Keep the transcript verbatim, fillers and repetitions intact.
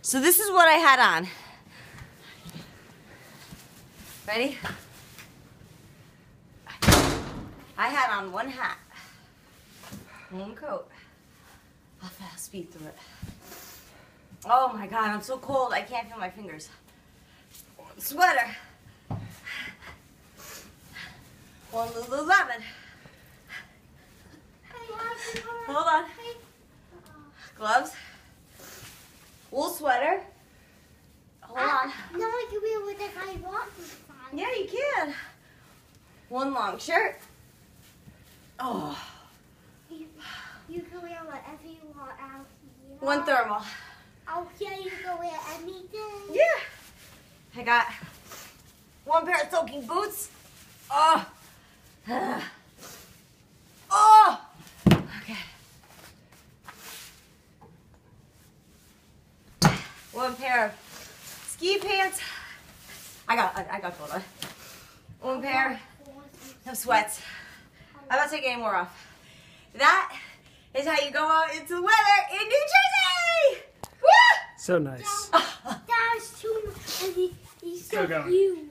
So this is what I had on. Ready? I had on one hat, one coat. I'll fast speed through it. Oh my God, I'm so cold. I can't feel my fingers. One sweater. One Lululemon. Hold on. Gloves. Wool sweater. Hold on. No, I can wear whatever I want this time. Yeah, you can. One long shirt. Oh. You, you can wear whatever you want out here. One thermal. Out here you can wear anything. Yeah. I got one pair of soaking boots. Oh. Oh. Okay. One pair of ski pants. I got, I, I got both on. One pair of sweats. I'm not taking any more off. That is how you go out into the weather in New Jersey! Woo! So nice. That was too much. And he, he's so Still going. cute.